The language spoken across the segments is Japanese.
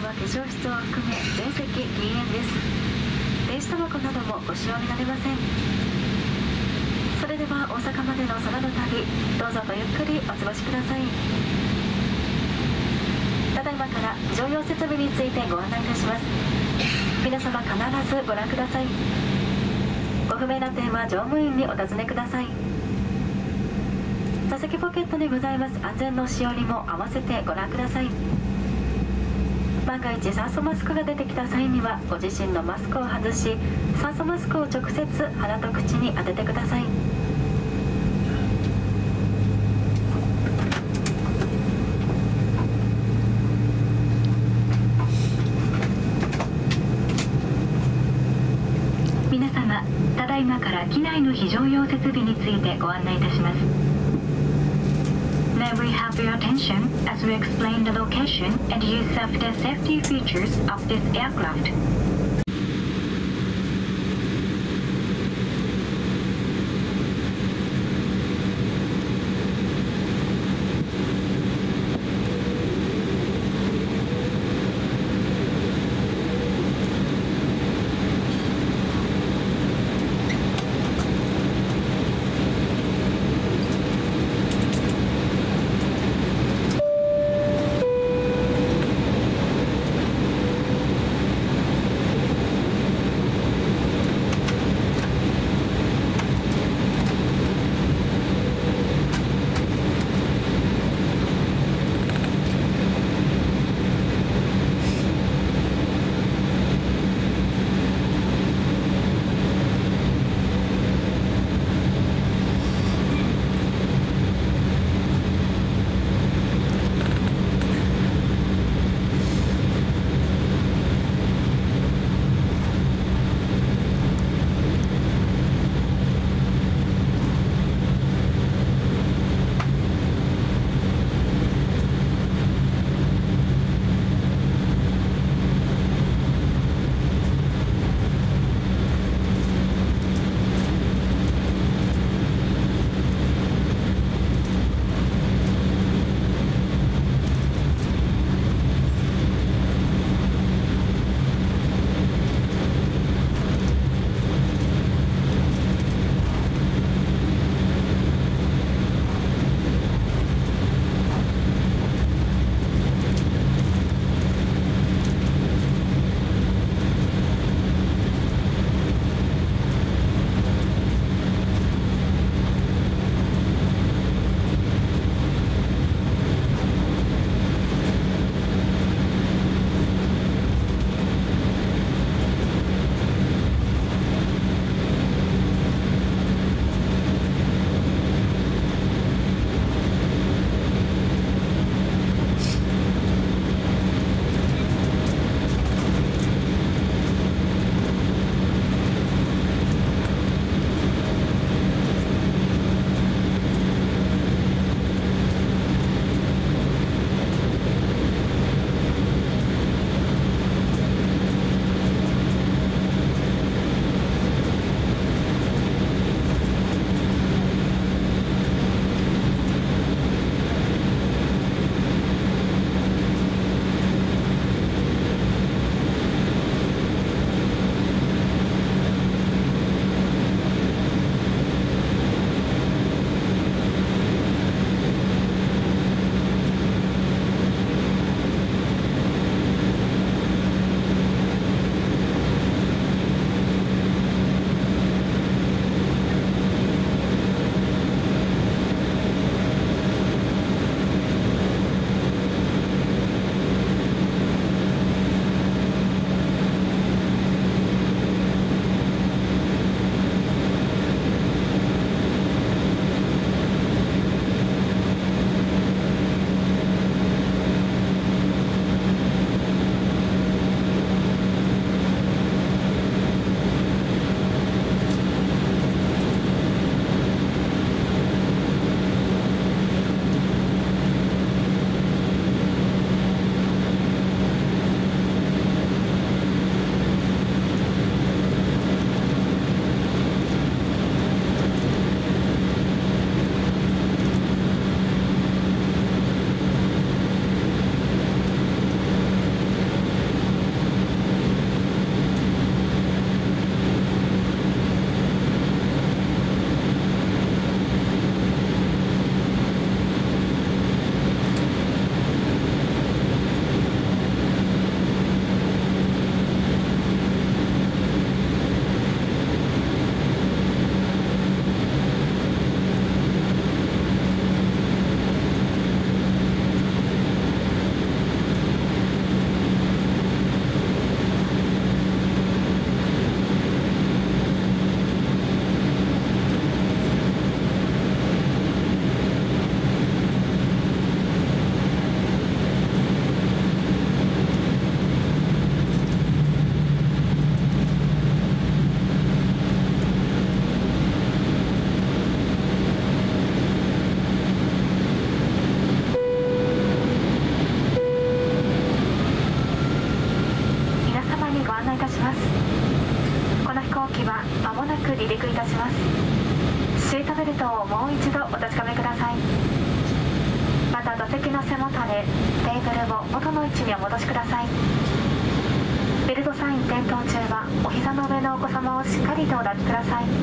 は化粧室を含め全席禁煙です。電子タバコなどもご使用になれません。それでは大阪までの空の旅、どうぞごゆっくりお過ごしください。ただいまから非常用設備についてご案内いたします。皆様必ずご覧ください。ご不明な点は乗務員にお尋ねください。座席ポケットにございます安全のしおりも合わせてご覧ください。万が一酸素マスクが出てきた際にはご自身のマスクを外し、酸素マスクを直接鼻と口に当ててください。 皆様、ただいまから機内の非常用設備についてご案内いたします。May we have your attention as we explain the location and use of the safety features of this aircraft. 機は間もなく離陸いたします。シートベルトをもう一度お確かめください。また座席の背もたれ、テーブルを元の位置にお戻しください。ベルトサイン点灯中はお膝の上のお子様をしっかりとお抱きください。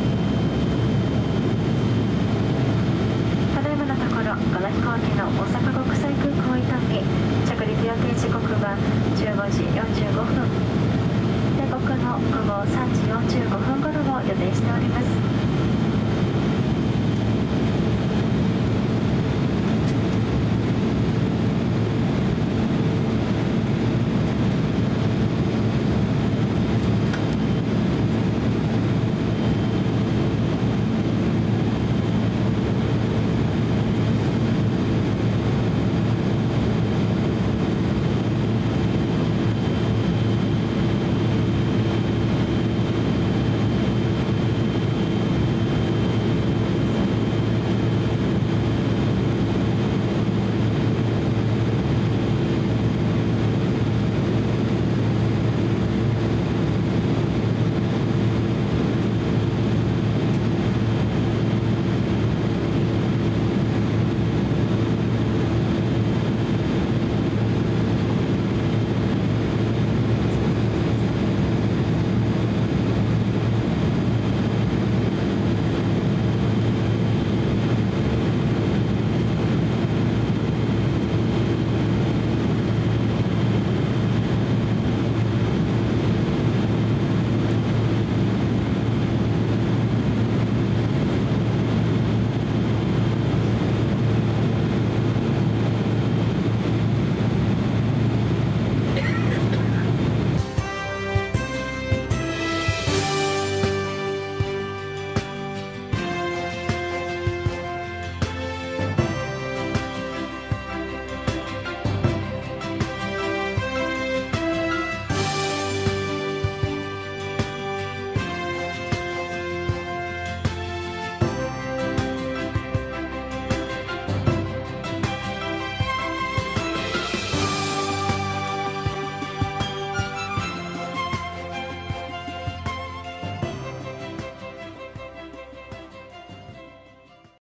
大阪